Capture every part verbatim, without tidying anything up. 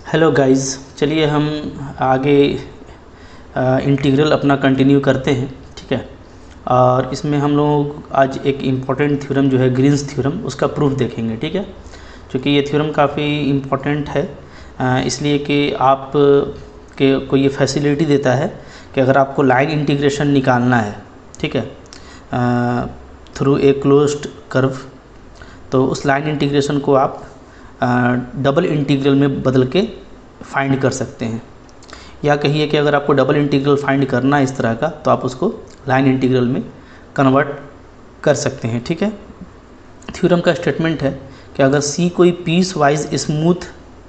Hello guys, चलिए हम आगे इंटीग्रल अपना कंटिन्यू करते हैं। ठीक है, और इसमें हम लोग आज एक इम्पॉर्टेंट थ्योरम जो है ग्रीन्स थ्योरम, उसका प्रूफ देखेंगे। ठीक है, क्योंकि ये थ्योरम काफ़ी इम्पॉर्टेंट है, इसलिए कि आप के को ये फैसिलिटी देता है कि अगर आपको लाइन इंटीग्रेशन निकालना है, ठीक है, थ्रू ए क्लोज्ड कर्व, तो उस लाइन इंटीग्रेशन को आप डबल इंटीग्रल में बदल के फाइंड कर सकते हैं। या कहिए कि अगर आपको डबल इंटीग्रल फाइंड करना है इस तरह का, तो आप उसको लाइन इंटीग्रल में कन्वर्ट कर सकते हैं। ठीक है, थ्योरम का स्टेटमेंट है कि अगर सी कोई piecewise smooth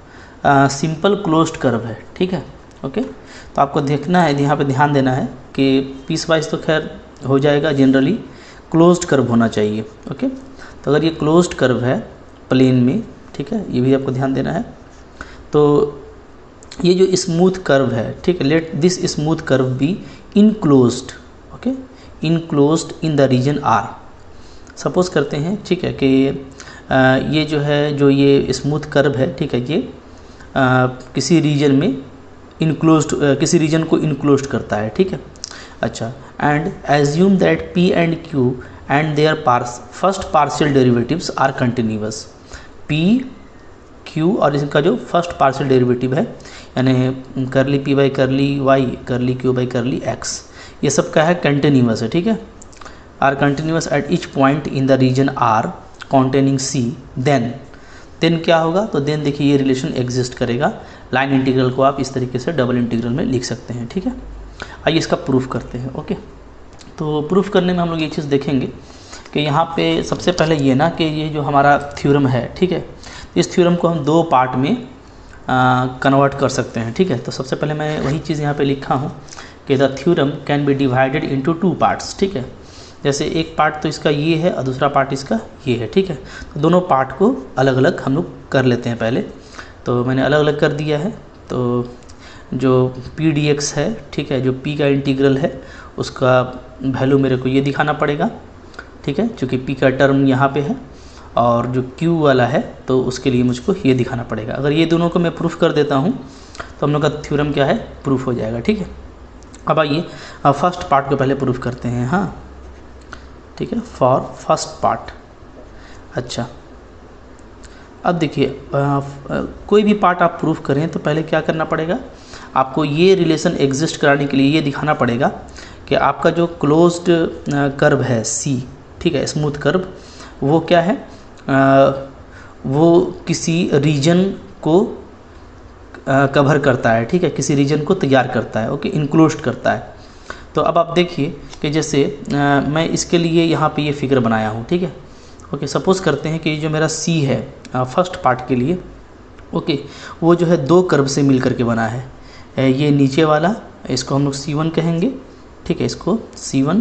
simple closed curve है, ठीक है, ओके, तो आपको देखना है, यहाँ पे ध्यान देना है कि पीस वाइज तो खैर हो जाएगा, जनरली क्लोज्ड कर्व होना चाहिए। ओके, तो अगर ये क्लोज्ड कर्व है प्लेन में, ठीक है, ये भी आपको ध्यान देना है। तो ये जो स्मूथ कर्व है, ठीक है, let this smooth curve be enclosed, okay, enclosed in the region R. Suppose करते हैं, ठीक है, कि ये जो है, जो ये स्मूथ कर्व है, ठीक है, ये आ, किसी रीजन में इनक्लोज्ड, किसी रीजन को इनक्लोज्ड करता है। ठीक है, अच्छा, and assume that P and Q and their पार्स first partial derivatives are continuous. P Q और इसका जो फर्स्ट पार्शियल डेरिवेटिव है, यानी curly P by curly y, curly Q by curly x, ये सब क्या है, कंटिन्यूअस है। ठीक है, are continuous at each point in the region R containing C, then then क्या होगा, तो देन देखिए ये रिलेशन एग्जिस्ट करेगा। लाइन इंटीग्रल को आप इस तरीके से डबल इंटीग्रल में लिख सकते हैं। ठीक है, आइए इसका प्रूफ करते हैं। ओके, तो प्रूफ करने में हम लोग ये चीज़ देखेंगे कि यहाँ पे सबसे पहले ये ना कि ये जो हमारा थ्योरम है, ठीक है, इस थ्योरम को हम दो पार्ट में कन्वर्ट कर सकते हैं। ठीक है, तो सबसे पहले मैं वही चीज़ यहाँ पे लिखा हूँ कि the theorem can be divided into two parts. ठीक है, जैसे एक पार्ट तो इसका ये है और दूसरा पार्ट इसका ये है। ठीक है, तो दोनों पार्ट को अलग अलग हम लोग कर लेते हैं पहले। तो मैंने अलग अलग कर दिया है। तो जो पी डी एक्स है, ठीक है, जो पी का इंटीग्रल है उसका वैल्यू मेरे को ये दिखाना पड़ेगा। ठीक है, चूँकि पी का टर्म यहाँ पे है, और जो Q वाला है तो उसके लिए मुझको ये दिखाना पड़ेगा। अगर ये दोनों को मैं प्रूफ कर देता हूँ तो हम लोग का थ्योरम क्या है, प्रूफ हो जाएगा। ठीक है, अब आइए फर्स्ट पार्ट को पहले प्रूफ करते हैं। हाँ, ठीक है, फॉर फर्स्ट पार्ट। अच्छा, अब देखिए कोई भी पार्ट आप प्रूफ करें तो पहले क्या करना पड़ेगा, आपको ये रिलेशन एग्जिस्ट कराने के लिए ये दिखाना पड़ेगा कि आपका जो क्लोज्ड कर्व है सी, ठीक है, स्मूथ कर्व, वो क्या है, आ, वो किसी रीजन को कवर करता है। ठीक है, किसी रीजन को तैयार करता है, ओके, इनक्लोज्ड करता है। तो अब आप देखिए कि जैसे आ, मैं इसके लिए यहाँ पे ये फिगर बनाया हूँ। ठीक है, ओके, सपोज़ करते हैं कि ये जो मेरा सी है फर्स्ट पार्ट के लिए, ओके, वो जो है दो कर्व से मिल करके बना है। ये नीचे वाला, इसको हम लोग सी वन कहेंगे, ठीक है, इसको सी वन,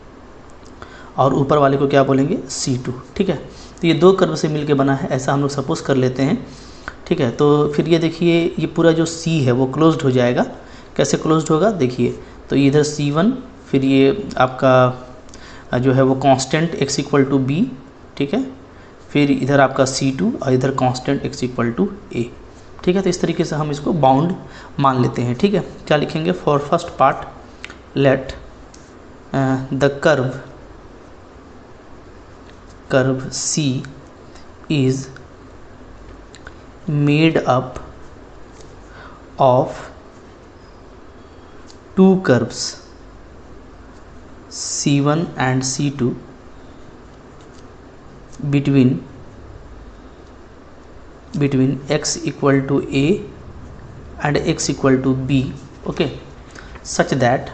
और ऊपर वाले को क्या बोलेंगे, सी टू। ठीक है, तो ये दो कर्व से मिलके बना है, ऐसा हम लोग सपोज़ कर लेते हैं। ठीक है, तो फिर ये देखिए ये पूरा जो सी है वो क्लोज्ड हो जाएगा। कैसे क्लोज्ड होगा, देखिए, तो इधर सी वन, फिर ये आपका जो है वो constant x equal to b, ठीक है, फिर इधर आपका सी टू और इधर constant x equal to a. ठीक है, तो इस तरीके से हम इसको बाउंड मान लेते हैं। ठीक है, क्या लिखेंगे, for first part let the curve curve C is made up of two curves C one and C two between between x equal to A and x equal to B, okay, such that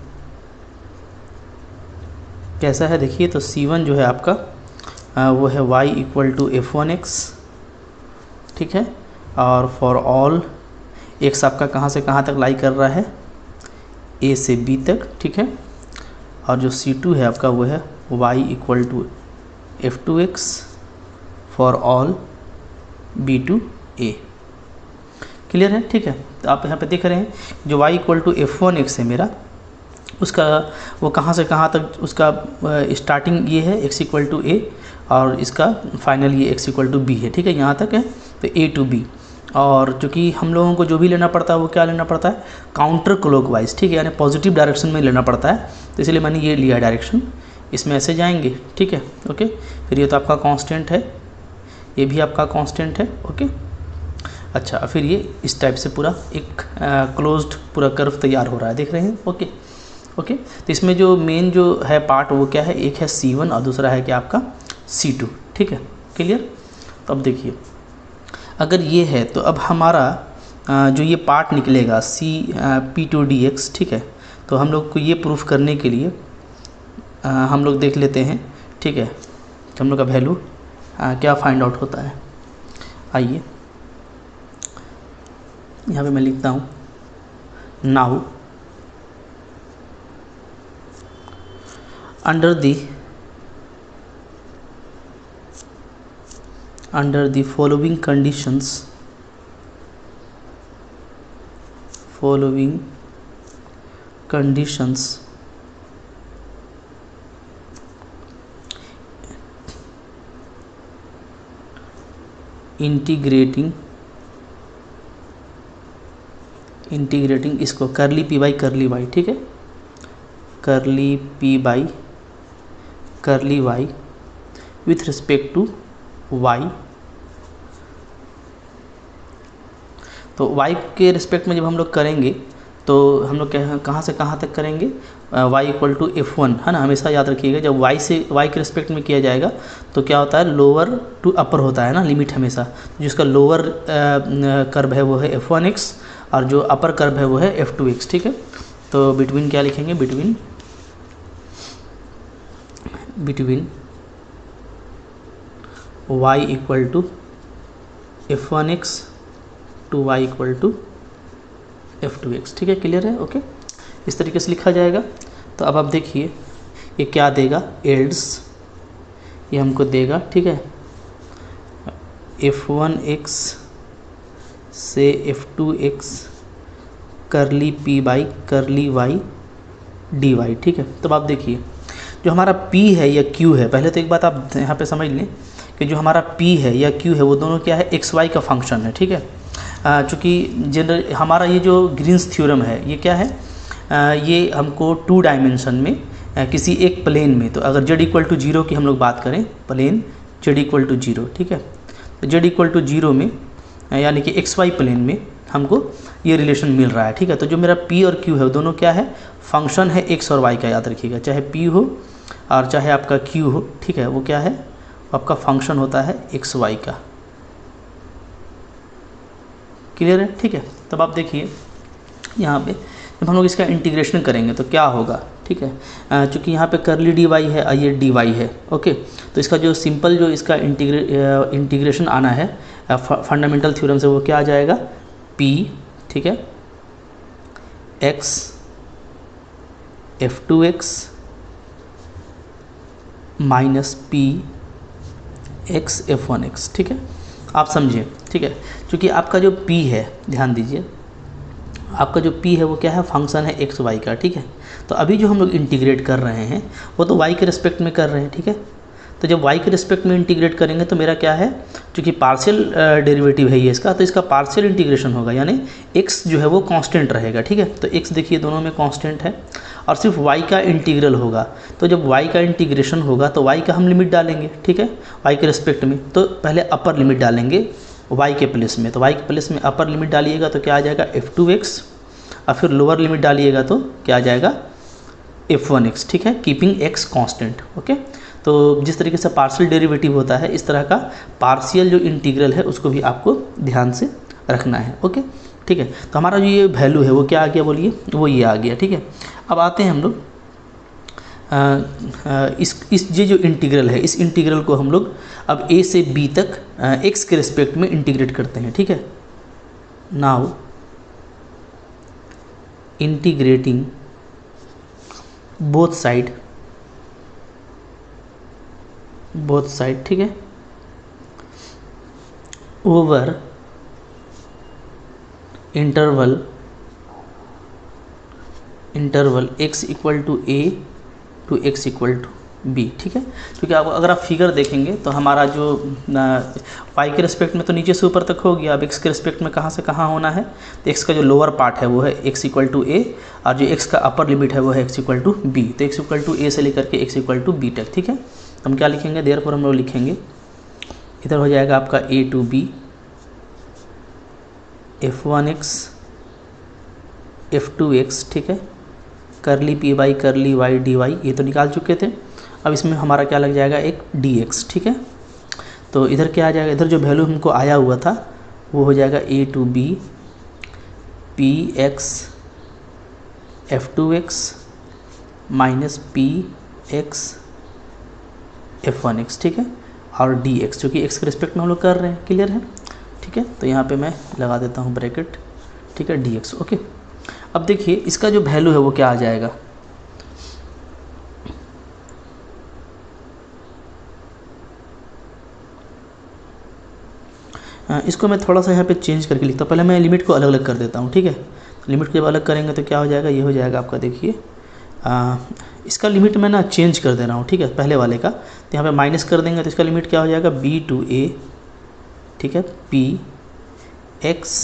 कैसा है, देखिए, तो C one जो है आपका आ, वो है y equal to f one x, ठीक है, और फॉर ऑल x आपका कहाँ से कहाँ तक लाई कर रहा है, a से b तक। ठीक है, और जो C टू है आपका वो है y equal to f two x for all b to a। Clear है। ठीक है, तो आप यहाँ पे देख रहे हैं जो y equal to f one x है मेरा, उसका वो कहाँ से कहाँ तक उसका स्टार्टिंग ये है x इक्वल टू ए, और इसका फाइनल ये x इक्वल टू बी है। ठीक है, यहाँ तक है, तो a टू b, और चूँकि हम लोगों को जो भी लेना पड़ता है वो क्या लेना पड़ता है, काउंटर क्लॉकवाइज, ठीक है, यानी पॉजिटिव डायरेक्शन में लेना पड़ता है। तो इसलिए मैंने ये लिया डायरेक्शन, इसमें ऐसे जाएंगे, ठीक है, ओके। फिर ये तो आपका कांस्टेंट है, ये भी आपका कांस्टेंट है, ओके। अच्छा, फिर ये इस टाइप से पूरा एक क्लोज्ड पूरा कर्व तैयार हो रहा है, देख रहे हैं, ओके ओके। तो इसमें जो मेन जो है पार्ट वो क्या है, एक है सी वन और दूसरा है क्या आपका सी टू, ठीक है, क्लियर। तो अब देखिए, अगर ये है तो अब हमारा जो ये पार्ट निकलेगा C P two d x, ठीक है। तो हम लोग को ये प्रूफ करने के लिए आ, हम लोग देख लेते हैं, ठीक है, कि हम लोग का वैल्यू क्या फाइंड आउट होता है। आइए यहाँ पे मैं लिखता हूँ, now under the under the following conditions following conditions integrating integrating इसको करली पी बाई करली वाई, ठीक है, curly P by curly y with respect to y. तो y के रिस्पेक्ट में जब हम लोग करेंगे तो हम लोग क्या कहाँ से कहाँ तक करेंगे, y equal to f one, है ना, हमेशा याद रखिएगा। जब y से y के रिस्पेक्ट में किया जाएगा तो क्या होता है, लोअर टू अपर होता है ना, लिमिट हमेशा। जिसका लोअर कर्व है वो है एफ वन एक्स और जो अपर कर्व है वो है एफ टू एक्स, ठीक है। तो बिटवीन क्या लिखेंगे, between between y equal to f one x to y equal to f two x, ठीक है, क्लियर है, ओके। इस तरीके से लिखा जाएगा। तो अब आप देखिए ये क्या देगा, एल्स ये हमको देगा, ठीक है, एफ वन एक्स से f two x curly P by curly y d y, ठीक है। तो आप देखिए जो हमारा p है या q है, पहले तो एक बात आप यहाँ पे समझ लें कि जो हमारा p है या q है वो दोनों क्या है, एक्स वाई का फंक्शन है, ठीक है। चूँकि जनरल हमारा ये जो ग्रीन्स थ्योरम है ये क्या है, आ, ये हमको टू डायमेंशन में आ, किसी एक प्लेन में, तो अगर z इक्वल टू जीरो की हम लोग बात करें, plane z equal to zero, ठीक है, तो z इक्वल टू जीरो में यानी कि एक्स वाई प्लेन में हमको ये रिलेशन मिल रहा है, ठीक है। तो जो मेरा p और q है दोनों क्या है, फंक्शन है x और y का, याद रखिएगा, चाहे p हो और चाहे आपका q हो, ठीक है, वो क्या है, आपका फंक्शन होता है एक्स वाई का, क्लियर है, ठीक है। तब आप देखिए यहाँ पे जब हम लोग इसका इंटीग्रेशन करेंगे तो क्या होगा, ठीक है, चूँकि यहाँ पे करली डी वाई है और ये डी वाई है, ओके। तो इसका जो सिंपल जो इसका इंटीग्रे इंटीग्रेशन आना है फंडामेंटल थ्योरम से, वो क्या आ जाएगा, p, ठीक है, x f two x minus P x f one x, ठीक है, आप समझिए, ठीक है। क्योंकि आपका जो p है, ध्यान दीजिए, आपका जो p है वो क्या है, फंक्शन है एक्स वाई का, ठीक है। तो अभी जो हम लोग इंटीग्रेट कर रहे हैं वो तो y के रिस्पेक्ट में कर रहे हैं, ठीक है। तो जब y के रिस्पेक्ट में इंटीग्रेट करेंगे तो मेरा क्या है, क्योंकि पार्शियल डेरिवेटिव है ये इसका, तो इसका पार्शियल इंटीग्रेशन होगा, यानी x जो है वो कांस्टेंट रहेगा, ठीक है। तो x देखिए दोनों में कांस्टेंट है और सिर्फ y का इंटीग्रल होगा। तो जब y का इंटीग्रेशन होगा तो y का हम लिमिट डालेंगे, ठीक है, y के रिस्पेक्ट में। तो पहले अपर लिमिट डालेंगे y के प्लेस में, तो y के प्लेस में अपर लिमिट डालिएगा तो क्या आ जाएगा, एफ टू एक्स, और फिर लोअर लिमिट डालिएगा तो क्या आ जाएगा, एफ वन एक्स, ठीक है, कीपिंग x कांस्टेंट, ओके। तो जिस तरीके से पार्शियल डेरिवेटिव होता है इस तरह का पार्शियल जो इंटीग्रल है उसको भी आपको ध्यान से रखना है, ओके, ठीक है। तो हमारा जो ये वैल्यू है वो क्या आ गया, बोलिए, वो ये आ गया, ठीक है। अब आते हैं हम लोग आ, आ, इस इस ये जो इंटीग्रल है, इस इंटीग्रल को हम लोग अब a से b तक x के रिस्पेक्ट में इंटीग्रेट करते हैं, ठीक है। Now integrating both side both side ठीक है, over interval interval x equal to a to x equal to b, ठीक है। क्योंकि आप अगर आप फिगर देखेंगे तो हमारा जो वाई के रिस्पेक्ट में तो नीचे से ऊपर तक हो गया, अब एक्स के रिस्पेक्ट में कहाँ से कहाँ होना है, तो एक्स का जो लोअर पार्ट है वो है एक्स इक्वल टू ए, और जो एक्स का अपर लिमिट है वो है एक्स इक्वल टू बी। तो एक्स इक्वल टू ए से लेकर के एक्स इक्वल टू बी तक, ठीक है। हम क्या लिखेंगे, देयरफॉर हम लोग लिखेंगे इधर हो जाएगा आपका a to b f one x f two x, ठीक है, curly P by curly y d y, ये तो निकाल चुके थे। अब इसमें हमारा क्या लग जाएगा, एक डी एक्स, ठीक है। तो इधर क्या आ जाएगा, इधर जो वैल्यू हमको आया हुआ था वो हो जाएगा a to b P x f two x minus P x f one x, ठीक है, और डी एक्स, जो कि एक्स के रिस्पेक्ट में हम लोग कर रहे हैं, क्लियर है, ठीक है। तो यहाँ पे मैं लगा देता हूँ ब्रैकेट, ठीक है, डी एक्स, ओके। अब देखिए इसका जो वैल्यू है वो क्या आ जाएगा, इसको मैं थोड़ा सा यहाँ पे चेंज करके लिखता हूँ। पहले मैं लिमिट को अलग अलग कर देता हूँ, ठीक है। लिमिट को जब अलग करेंगे तो क्या हो जाएगा, ये हो जाएगा आपका, देखिए इसका लिमिट मैं ना चेंज कर दे रहा हूँ, ठीक है, पहले वाले का। तो यहाँ पे माइनस कर देंगे तो इसका लिमिट क्या हो जाएगा, बी टू ए, ठीक है, P x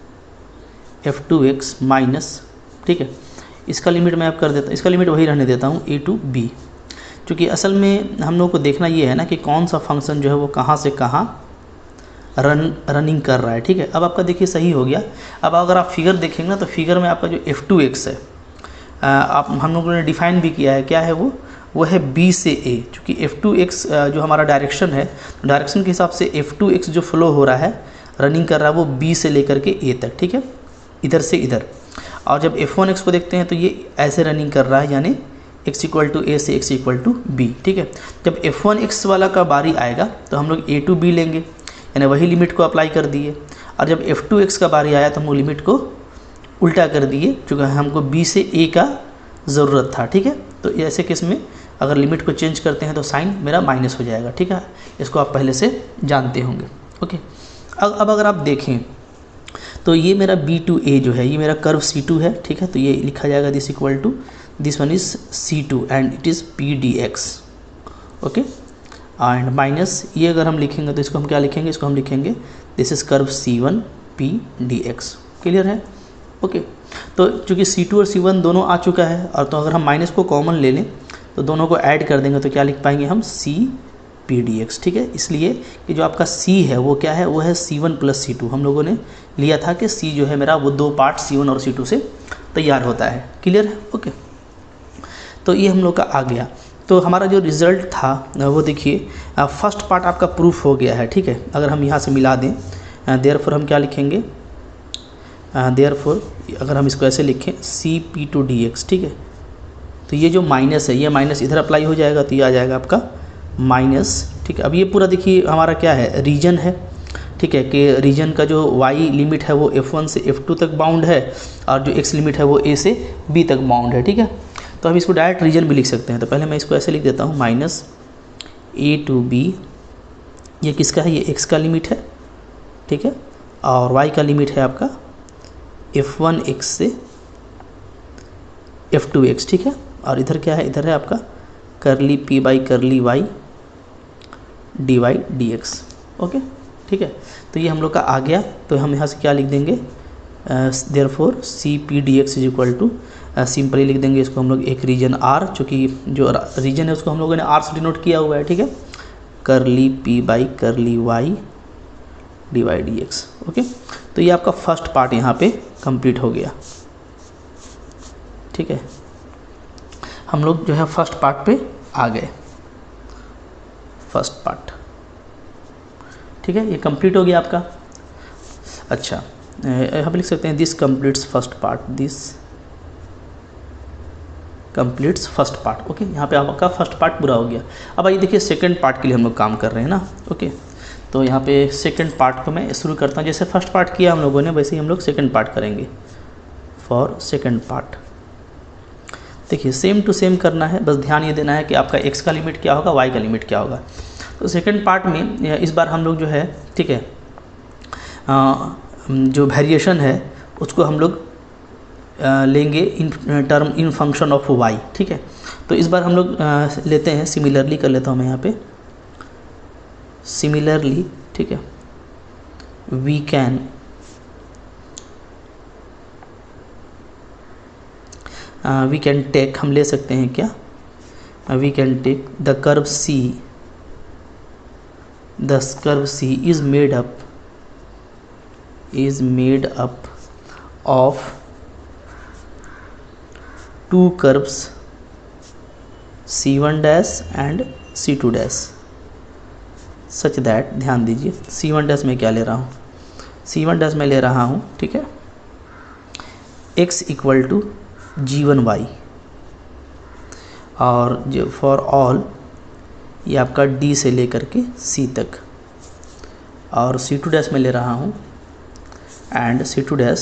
f two x minus, ठीक है, इसका लिमिट मैं अब कर देता हूँ, इसका लिमिट वही रहने देता हूँ ए टू बी। क्योंकि असल में हम लोग को देखना ये है ना कि कौन सा फंक्शन जो है वो कहाँ से कहाँ रन रनिंग कर रहा है, ठीक है। अब आपका देखिए सही हो गया। अब अगर आप फिगर देखेंगे ना तो फिगर में आपका जो एफ टू एक्स है, आप हम लोगों ने डिफाइन भी किया है, क्या है वो वो है बी से ए। क्योंकि एफ टू एक्स जो हमारा डायरेक्शन है, तो डायरेक्शन के हिसाब से एफ टू एक्स जो फ्लो हो रहा है, रनिंग कर रहा है, वो बी से लेकर के ए तक, ठीक है, इधर से इधर। और जब एफ वन एक्स को देखते हैं तो ये ऐसे रनिंग कर रहा है, यानी एक्स इक्वल टू ए से एक्स इक्वल टू बी, ठीक है। जब एफ वन एक्स वाला का बारी आएगा तो हम लोग ए टू बी लेंगे, यानी वही लिमिट को अप्लाई कर दिए। और जब एफ टू एक्स का बारी आया तो हम लोग लिमिट को उल्टा कर दिए, क्योंकि हमको बी से ए का ज़रूरत था, ठीक है। तो ऐसे केस में अगर लिमिट को चेंज करते हैं तो साइन मेरा माइनस हो जाएगा, ठीक है। इसको आप पहले से जानते होंगे, ओके। अब अब अगर आप देखें तो ये मेरा बी टू ए जो है, ये मेरा कर्व सी टू है, ठीक है। तो ये लिखा जाएगा this equal to this one is C two and it is P d x, okay. And minus ये अगर हम लिखेंगे तो इसको हम क्या लिखेंगे, इसको हम लिखेंगे this is curve C one P d x, clear है, ओके। तो चूँकि सी टू और सी वन दोनों आ चुका है, और तो अगर हम माइनस को कॉमन ले लें तो दोनों को ऐड कर देंगे तो क्या लिख पाएंगे हम, सी पी डी एक्स, ठीक है। इसलिए कि जो आपका सी है वो क्या है, वो है C one plus C two. हम लोगों ने लिया था कि सी जो है मेरा वो दो पार्ट सी वन और सी टू से तैयार होता है, क्लियर है, ओके। तो ये हम लोग का आ गया। तो हमारा जो रिज़ल्ट था वो देखिए, फर्स्ट पार्ट आपका प्रूफ हो गया है, ठीक है। अगर हम यहाँ से मिला दें, देयरफॉर हम क्या लिखेंगे, देयरफॉर अगर हम इसको ऐसे लिखें C P two d x, ठीक है। तो ये जो माइनस है, ये माइनस इधर अप्लाई हो जाएगा तो ये आ जाएगा आपका माइनस, ठीक है। अब ये पूरा देखिए हमारा क्या है, रीजन है, ठीक है, कि रीजन का जो वाई लिमिट है वो एफ वन से एफ टू तक बाउंड है, और जो एक्स लिमिट है वो ए से बी तक बाउंड है, ठीक है। तो हम इसको डायरेक्ट रीजन भी लिख सकते हैं। तो पहले मैं इसको ऐसे लिख देता हूँ, माइनस ए टू बी, ये किसका है, ये एक्स का लिमिट है, ठीक है, और वाई का लिमिट है आपका एफ वन एक्स से एफ टू एक्स, ठीक है। और इधर क्या है, इधर है आपका curly P by curly y d y d x, okay, ठीक है। तो ये हम लोग का आ गया। तो हम यहाँ से क्या लिख देंगे, therefore C P d x is equal to, simply लिख देंगे इसको हम लोग एक रीजन आर, चूँकि जो रीजन है उसको हम लोगों ने आर से डिनोट किया हुआ है, ठीक है, curly P by curly y d y d x, okay. तो ये आपका फर्स्ट पार्ट यहाँ पे कंप्लीट हो गया, ठीक है। हम लोग जो है फर्स्ट पार्ट पे आ गए, फर्स्ट पार्ट, ठीक है, ये कंप्लीट हो गया आपका। अच्छा, यहाँ पे लिख सकते हैं this completes first part, this completes first part, okay. यहाँ पे आपका फर्स्ट पार्ट पूरा हो गया। अब आइए देखिए सेकंड पार्ट के लिए हम लोग काम कर रहे हैं ना, ओके। तो यहाँ पे सेकंड पार्ट को मैं शुरू करता हूँ। जैसे फर्स्ट पार्ट किया हम लोगों ने, वैसे ही हम लोग सेकंड पार्ट करेंगे। फॉर सेकंड पार्ट देखिए सेम टू सेम करना है, बस ध्यान ये देना है कि आपका एक्स का लिमिट क्या होगा, वाई का लिमिट क्या होगा। तो सेकंड पार्ट में इस बार हम लोग जो है, ठीक है, आ, जो वेरिएशन है उसको हम लोग लेंगे in term in function of y, ठीक है। तो इस बार हम लोग लेते हैं सिमिलरली, कर लेता हूँ मैं यहाँ पे सिमिलरली, ठीक है। We can we can take, हम ले सकते हैं क्या, we can take the curve C, the curve C is made up is made up of two curves C one dash and C two dash such that, ध्यान दीजिए सी one dash मैं क्या ले रहा हूँ, सी वन dash मैं ले रहा हूँ, ठीक है, x equal to g one y, और जो फॉर ऑल ये आपका d से लेकर के c तक, और सी टू dash मैं ले रहा हूँ and C two dash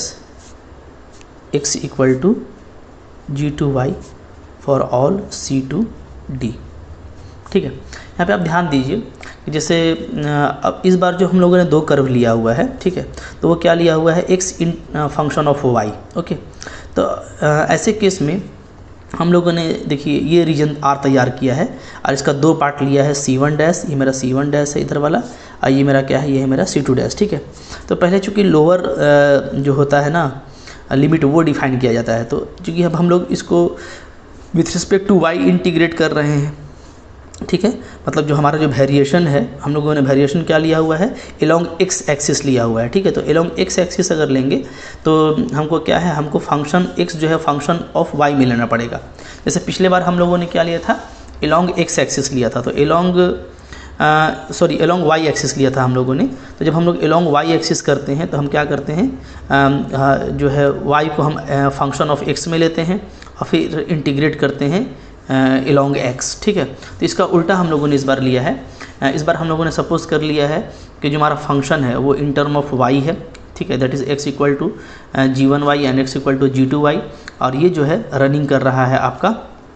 x equal to g two y for all c to d, ठीक है। यहाँ पे आप ध्यान दीजिए कि जैसे अब इस बार जो हम लोगों ने दो कर्व लिया हुआ है, ठीक है, तो वो क्या लिया हुआ है, x in function of y, okay. तो आ, ऐसे केस में हम लोगों ने देखिए ये रीजन आर तैयार किया है और इसका दो पार्ट लिया है, सी वन डैश, ये मेरा सी वन डैश है इधर वाला, और ये मेरा क्या है, ये है मेरा सी टू डैश, ठीक है। तो पहले चूँकि लोअर जो होता है ना लिमिट वो डिफाइन किया जाता है, तो चूँकि अब हम लोग इसको with respect to y integrate कर रहे हैं, ठीक है, मतलब जो हमारा जो वेरिएशन है, हम लोगों ने वेरिएशन क्या लिया हुआ है, एलोंग एक्स एक्सिस लिया हुआ है, ठीक है। तो एलोंग एक्स एक्सिस अगर लेंगे तो हमको क्या है, हमको फंक्शन एक्स जो है फंक्शन ऑफ वाई में लेना पड़ेगा। जैसे पिछले बार हम लोगों ने क्या लिया था, एलोंग एक्स एक्सिस लिया था, तो along sorry along y axis लिया था हम लोगों ने। तो जब हम लोग एलोंग वाई एक्सिस करते हैं तो हम क्या करते हैं, आ, जो है वाई को हम फंक्शन ऑफ एक्स में लेते हैं और फिर इंटीग्रेट करते हैं एलोंग एक्स, ठीक है। तो इसका उल्टा हम लोगों ने इस बार लिया है। इस बार हम लोगों ने सपोज कर लिया है कि जो हमारा फंक्शन है वो इन टर्म ऑफ वाई है, ठीक है, that is x equal to g one y and x equal to g two y, और ये जो है रनिंग कर रहा है आपका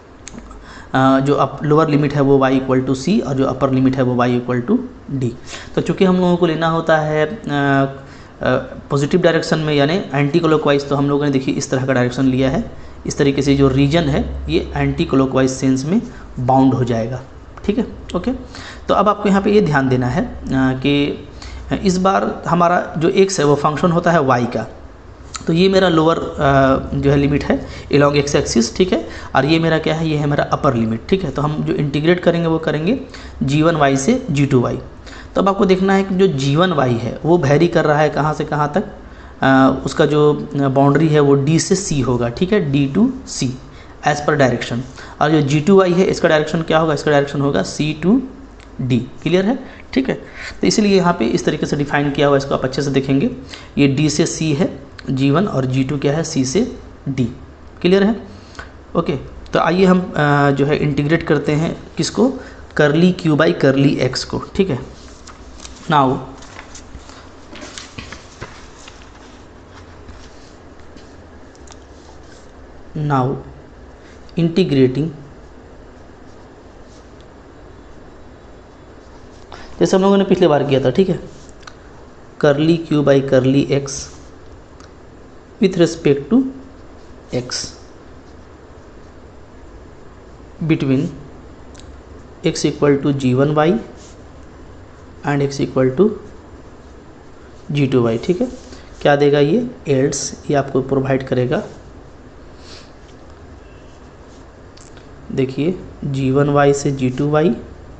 Uh, जो अप लोअर लिमिट है वो y इक्वल टू सी और जो अपर लिमिट है वो y इक्वल टू डी। तो चूँकि हम लोगों को लेना होता है पॉजिटिव uh, डायरेक्शन में यानी एंटी क्लॉकवाइज, तो हम लोगों ने देखिए इस तरह का डायरेक्शन लिया है, इस तरीके से जो रीजन है ये एंटी क्लॉकवाइज सेंस में बाउंड हो जाएगा, ठीक है, ओके। तो अब आपको यहाँ पे ये ध्यान देना है uh, कि इस बार हमारा जो x है वो फंक्शन होता है y का, तो ये मेरा लोअर जो है लिमिट है एलोंग एक्स एक्सिस, ठीक है, और ये मेरा क्या है, ये है मेरा अपर लिमिट, ठीक है। तो हम जो इंटीग्रेट करेंगे वो करेंगे जी वन वाई से जी टू वाई। तो अब आपको देखना है कि जो जी वन वाई है वो वैरी कर रहा है कहाँ से कहाँ तक, आ, उसका जो बाउंड्री है वो डी से सी होगा, ठीक है, डी टू सी एज पर डायरेक्शन, और जो जी टू वाई है इसका डायरेक्शन क्या होगा, इसका डायरेक्शन होगा सी टू डी, क्लियर है, ठीक है। तो इसलिए यहाँ पे इस तरीके से डिफाइन किया हुआ, इसको आप अच्छे से देखेंगे, ये डी से सी है जी वन और जी टू क्या है, सी से डी, क्लियर है, ओके। तो आइए हम आ, जो है इंटीग्रेट करते हैं किसको, करली क्यू बाई करली एक्स को, ठीक है। नाउ नाउ इंटीग्रेटिंग, जैसे हम लोगों ने पिछले बार किया था, ठीक है, curly Q by curly x with respect to x between x equal to g one y and x equal to g two y, ठीक है। क्या देगा ये, एल्स, ये आपको प्रोवाइड करेगा, देखिए जी वन वाई से g two y,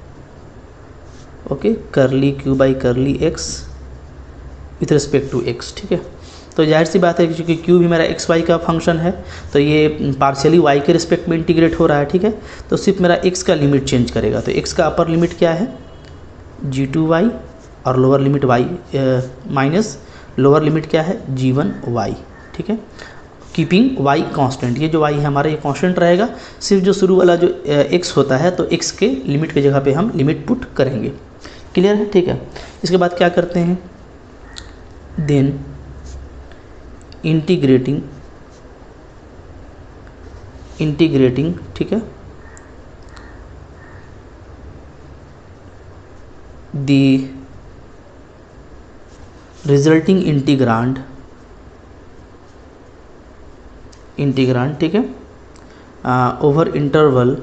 okay, curly Q by curly x with respect to x, ठीक है। तो जाहिर सी बात है कि चूँकि क्यू भी मेरा एक्स वाई का फंक्शन है तो ये पार्शियली वाई के रिस्पेक्ट में इंटीग्रेट हो रहा है, ठीक है। तो सिर्फ मेरा एक्स का लिमिट चेंज करेगा, तो एक्स का अपर लिमिट क्या है, जी टू वाई, और lower limit y minus lower limit क्या है, जी वन वाई, ठीक है, कीपिंग वाई कांस्टेंट। ये जो वाई है हमारा ये कांस्टेंट रहेगा, सिर्फ जो शुरू वाला जो एक्स होता है तो एक्स के लिमिट के जगह पे हम लिमिट पुट करेंगे, क्लियर है, ठीक है। इसके बाद क्या करते हैं, देन इंटीग्रेटिंग इंटीग्रेटिंग ठीक है, द रिजल्टिंग इंटीग्रांड इंटीग्रांड, ठीक है, ओवर इंटरवल,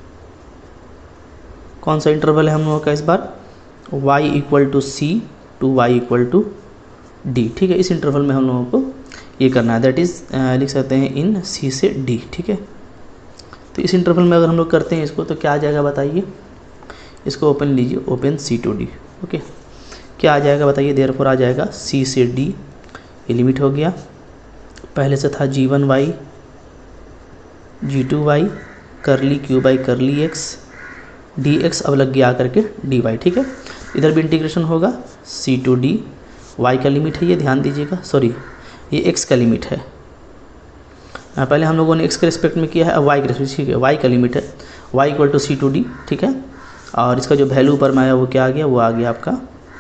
कौन सा इंटरवल है हम लोगों का इस बार, y equal to c to y equal to d, ठीक है। इस इंटरवल में हम लोगों को ये करना है, दैट इज़ लिख सकते हैं इन सी से डी, ठीक है। तो इस इंटरवल में अगर हम लोग करते हैं इसको तो क्या आ जाएगा बताइए, इसको ओपन लीजिए, open c to d, okay. क्या आ जाएगा बताइए, देयरफॉर आ जाएगा सी से डी, ये लिमिट हो गया, पहले से था g one y g two y curly Q by curly x d x, अब लग गया आकर के डी वाई, ठीक है। इधर भी इंटीग्रेशन होगा सी टू डी, वाई का लिमिट है ये, ध्यान दीजिएगा, सॉरी ये एक्स का लिमिट है, पहले हम लोगों ने एक्स के रिस्पेक्ट में किया है, अब वाई के रिस्पेक्ट, ठीक है, वाई का लिमिट है, y equal to c to d, ठीक है। और इसका जो वैल्यू ऊपर में आया वो क्या आ गया, वो आ गया आपका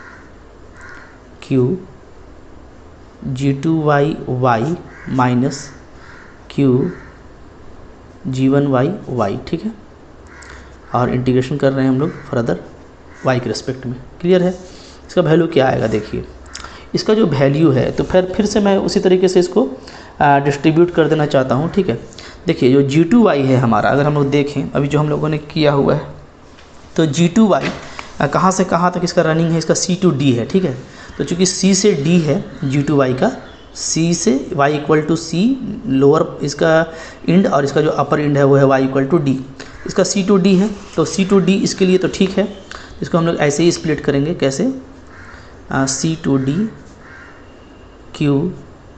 Q g two y y minus Q g one y y, ठीक है। और इंटीग्रेशन कर रहे हैं हम लोग फर्दर वाई के रिस्पेक्ट में, क्लियर है। इसका वैल्यू क्या आएगा देखिए, इसका जो वैल्यू है तो फिर फिर से मैं उसी तरीके से इसको डिस्ट्रीब्यूट कर देना चाहता हूँ, ठीक है। देखिए जो जी टू वाई है हमारा, अगर हम लोग देखें अभी जो हम लोगों ने किया हुआ है, तो जी टू वाई कहाँ से कहाँ तक इसका रनिंग है, इसका सी टू डी है, ठीक है। तो चूँकि सी से डी है जी टू वाई का, सी से y equal to C lower इसका इंड और इसका जो अपर इंड है वो है y इक्वल टू डी, इसका सी टू डी है, तो सी टू डी इसके लिए तो ठीक है, इसको हम लोग ऐसे ही स्प्लिट करेंगे, कैसे, c to d Q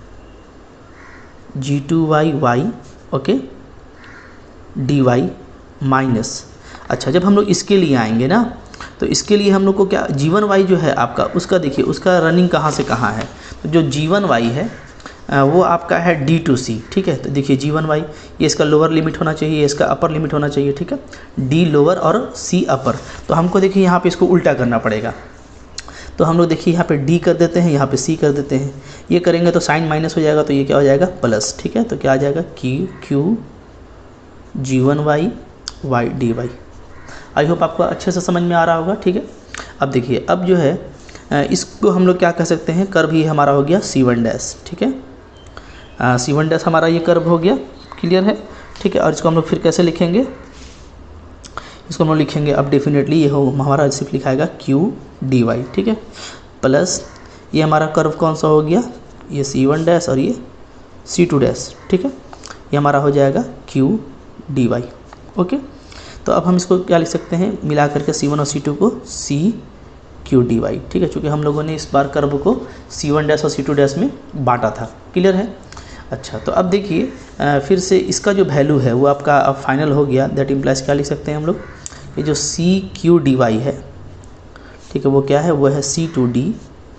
g two y y, okay, d y minus, अच्छा जब हम लोग इसके लिए आएंगे ना, तो इसके लिए हम लोग को क्या, जी वन वाई जो है आपका, उसका देखिए उसका रनिंग कहाँ से कहाँ है, तो जो जी वन वाई है वो आपका है डी टू सी, ठीक है। तो देखिए जी वन वाई ये इसका लोअर लिमिट होना चाहिए, इसका अपर लिमिट होना चाहिए, ठीक है, डी लोअर और सी अपर। तो हमको देखिए यहाँ पे इसको उल्टा करना पड़ेगा, तो हम लोग देखिए यहाँ पे डी कर देते हैं, यहाँ पे सी कर देते हैं, ये करेंगे तो साइन माइनस हो जाएगा, तो ये क्या हो जाएगा प्लस, ठीक है। तो क्या आ जाएगा Q Q g one y y d y. I hope आपको अच्छे से समझ में आ रहा होगा, ठीक है। अब देखिए अब जो है इसको हम लोग क्या कह सकते हैं, कर्व ही हमारा हो गया सी वन डैश, ठीक है, सी वन डैश हमारा ये कर्व हो गया, क्लियर है, ठीक है। और इसको हम लोग फिर कैसे लिखेंगे, इसको हम लोग लिखेंगे अब डेफिनेटली ये हो हमारा सिर्फ लिखाएगा क्यू डी वाई, ठीक है, प्लस ये हमारा कर्व कौन सा हो गया, ये सी वन डैश और ये सी टू डैश, ठीक है, ये हमारा हो जाएगा क्यू डी वाई, ओके। तो अब हम इसको क्या लिख सकते हैं, मिला करके सी वन और सी टू को सी क्यू डी वाई, ठीक है, चूँकि हम लोगों ने इस बार कर्व को सी वन डैश और सी टू डैश में बांटा था, क्लियर है। अच्छा तो अब देखिए फिर से इसका जो वैल्यू है वो आपका अब फाइनल हो गया, दैट इम्प्लाइज क्या लिख सकते हैं हम लोग, ये जो सी क्यू डी वाई है, ठीक है, वो क्या है, वो है c to d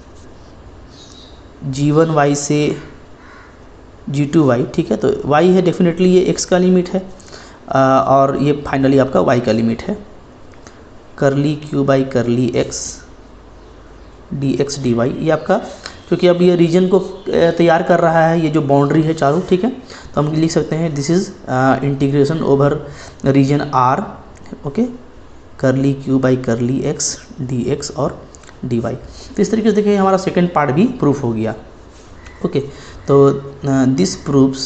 g one y से जी टू वाई, ठीक है। तो y है डेफिनेटली ये x का लिमिट है, आ, और ये फाइनली आपका y का लिमिट है, curly Q by curly x d x d y, ये आपका, क्योंकि अब ये रीजन को तैयार कर रहा है, ये जो बाउंड्री है चारों, ठीक है। तो हम लिख सकते हैं this is integration over region R, okay, curly Q by curly x d x और डी वाई। तो इस तरीके से देखिए हमारा सेकेंड पार्ट भी प्रूफ हो गया, ओके। तो this proves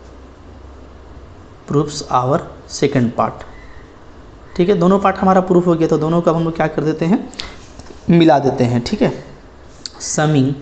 proves our second part, ठीक है, दोनों पार्ट हमारा प्रूफ हो गया, तो दोनों का हम लोग क्या कर देते हैं, मिला देते हैं, ठीक है। Summing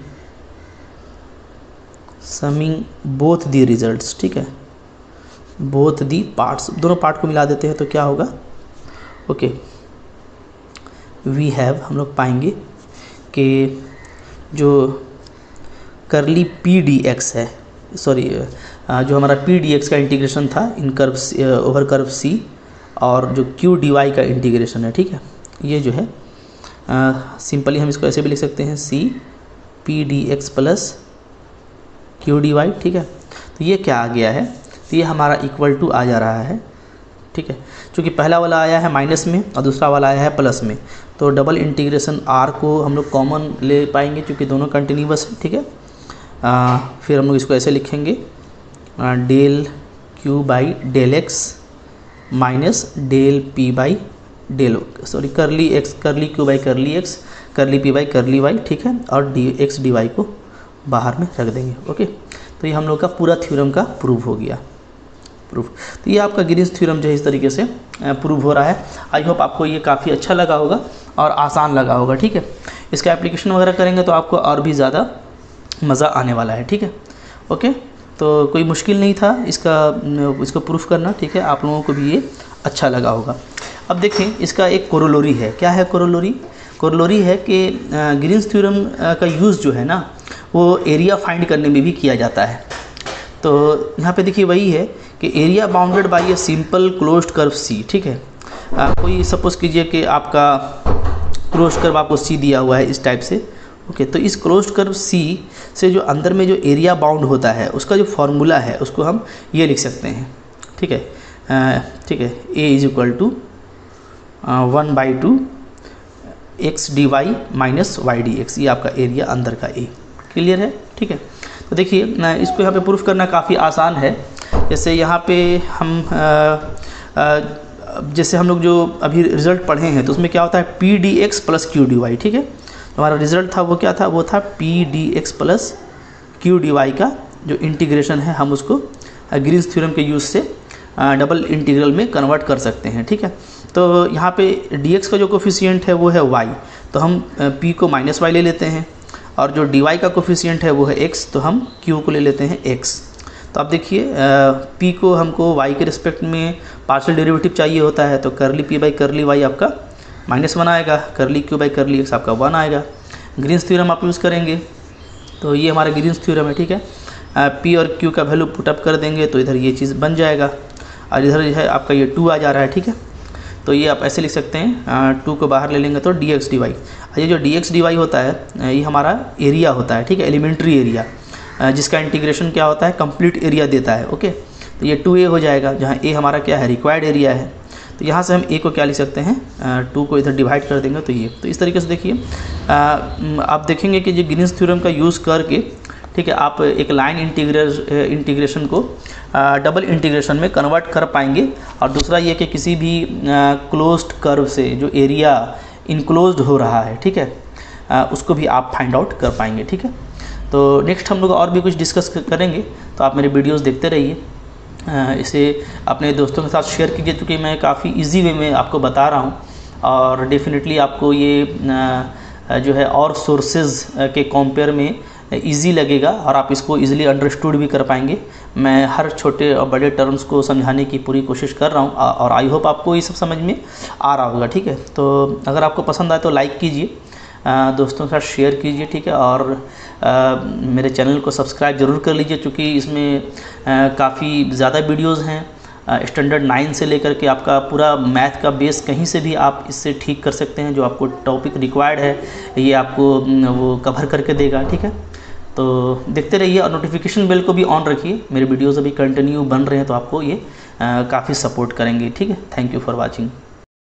summing both the results, ठीक है, बोथ दी पार्ट्स, दोनों पार्ट को मिला देते हैं तो क्या होगा, ओके, वी हैव, हम लोग पाएंगे कि जो करली पी डी एक्स है, सॉरी जो हमारा पी डी एक्स का इंटीग्रेशन था in curve over curve C, और जो क्यू डी वाई का इंटीग्रेशन है, ठीक है, ये जो है सिंपली हम इसको ऐसे भी लिख सकते हैं C P d x plus q d y, ठीक है। तो ये क्या आ गया है, तो ये हमारा इक्वल टू आ जा रहा है, ठीक है, क्योंकि पहला वाला आया है माइनस में और दूसरा वाला आया है प्लस में, तो डबल इंटीग्रेशन आर को हम लोग कॉमन ले पाएंगे क्योंकि दोनों कंटिन्यूअस है, ठीक है। आ, फिर हम लोग इसको ऐसे लिखेंगे आ, del q by del x minus del p by del, sorry curly x curly Q by curly x curly P by curly y, ठीक है, और डी एक्स डी वाई को बाहर में रख देंगे, ओके। तो ये हम लोग का पूरा थ्योरम का प्रूव हो गया। प्रूफ। तो ये आपका ग्रीन्स थ्योरम जो है इस तरीके से प्रूव हो रहा है। आई होप आपको ये काफ़ी अच्छा लगा होगा और आसान लगा होगा, ठीक है। इसका एप्लीकेशन वगैरह करेंगे तो आपको और भी ज़्यादा मज़ा आने वाला है, ठीक है। ओके, तो कोई मुश्किल नहीं था इसका इसको प्रूफ करना, ठीक है। आप लोगों को भी ये अच्छा लगा होगा। अब देखें इसका एक कोरोलरी है। क्या है कोरोलरी? कोरोलरी है कि ग्रीन्स थ्योरम का यूज़ जो है ना वो एरिया फाइंड करने में भी किया जाता है। तो यहाँ पे देखिए वही है कि area bounded by a simple closed curve C, ठीक है। आ, कोई सपोज कीजिए कि आपका क्लोज्ड कर्व आपको सी दिया हुआ है इस टाइप से, ओके। तो इस क्लोज्ड कर्व सी से जो अंदर में जो एरिया बाउंड होता है उसका जो फॉर्मूला है उसको हम ये लिख सकते हैं, ठीक है। ठीक है, A is equal to one by two x d y minus y d x, ये आपका एरिया अंदर का ए। क्लियर है, ठीक है। तो देखिए इसको यहाँ पे प्रूफ करना काफ़ी आसान है। जैसे यहाँ पे हम आ, आ, जैसे हम लोग जो अभी रिज़ल्ट पढ़े हैं तो उसमें क्या होता है p d x plus q d y, ठीक है। तो हमारा रिज़ल्ट था वो क्या था, वो था p d x plus q d y का जो इंटीग्रेशन है हम उसको ग्रीन्स थ्योरम के यूज़ से डबल इंटीग्रल में कन्वर्ट कर सकते हैं, ठीक है। तो यहाँ पे डी एक्स का जो कोफिशिएंट है वो है वाई, तो हम पी को माइनस वाई ले लेते हैं, और जो डी वाई का कोफिशिएंट है वो है एक्स, तो हम क्यू को ले लेते हैं एक्स। तो आप देखिए पी को हमको वाई के रिस्पेक्ट में पार्शियल डेरिवेटिव चाहिए होता है, तो curly P by curly y आपका माइनस वन आएगा, curly Q by curly x आपका वन आएगा। ग्रीन्स थ्योरम आप यूज़ करेंगे तो ये हमारा ग्रीन्स थ्योरम है, ठीक है। पी और क्यू का वैल्यू पुटअप कर देंगे तो इधर ये चीज़ बन जाएगा, और इधर जो है आपका ये टू आ जा रहा है, ठीक है। तो ये आप ऐसे लिख सकते हैं, टू को बाहर ले लेंगे तो डी एक्स डी वाई। ये जो डी एक्स डी वाई होता है ये हमारा एरिया होता है, ठीक है, एलिमेंट्री एरिया, जिसका इंटीग्रेशन क्या होता है कंप्लीट एरिया देता है, ओके। तो ये टू ए हो जाएगा, जहाँ ए हमारा क्या है रिक्वायर्ड एरिया है। तो यहाँ से हम ए को क्या लिख सकते हैं, टू को इधर डिवाइड कर देंगे तो ये। तो इस तरीके से देखिए आप देखेंगे कि जो ग्रीन्स थ्योरम का यूज़ करके, ठीक है, आप एक लाइन इंटीग्रेशन इंटीग्रेशन को डबल इंटीग्रेशन में कन्वर्ट कर पाएंगे। और दूसरा ये कि किसी भी क्लोज्ड कर्व से जो एरिया इनक्लोज्ड हो रहा है, ठीक है, आ, उसको भी आप फाइंड आउट कर पाएंगे, ठीक है। तो नेक्स्ट हम लोग और भी कुछ डिस्कस करेंगे, तो आप मेरे वीडियोस देखते रहिए, इसे अपने दोस्तों के साथ शेयर कीजिए, क्योंकि मैं काफ़ी इजी वे में आपको बता रहा हूँ, और डेफिनेटली आपको ये आ, जो है और सोर्सेज के कंपेयर में इजी लगेगा, और आप इसको इजीली अंडरस्टूड भी कर पाएंगे। मैं हर छोटे और बड़े टर्म्स को समझाने की पूरी कोशिश कर रहा हूँ, और आई होप आपको ये सब समझ में आ रहा होगा, ठीक है। तो अगर आपको पसंद आए तो लाइक कीजिए, दोस्तों के साथ शेयर कीजिए, ठीक है। और आ, मेरे चैनल को सब्सक्राइब ज़रूर कर लीजिए, क्योंकि इसमें काफ़ी ज़्यादा वीडियोस हैं, स्टैंडर्ड नाइन से लेकर के आपका पूरा मैथ का बेस कहीं से भी आप इससे ठीक कर सकते हैं। जो आपको टॉपिक रिक्वायर्ड है ये आपको वो कवर करके देगा, ठीक है। तो देखते रहिए, और नोटिफिकेशन बेल को भी ऑन रखिए। मेरे वीडियोज़ अभी कंटिन्यू बन रहे हैं तो आपको ये काफ़ी सपोर्ट करेंगे, ठीक है। Thank you for watching.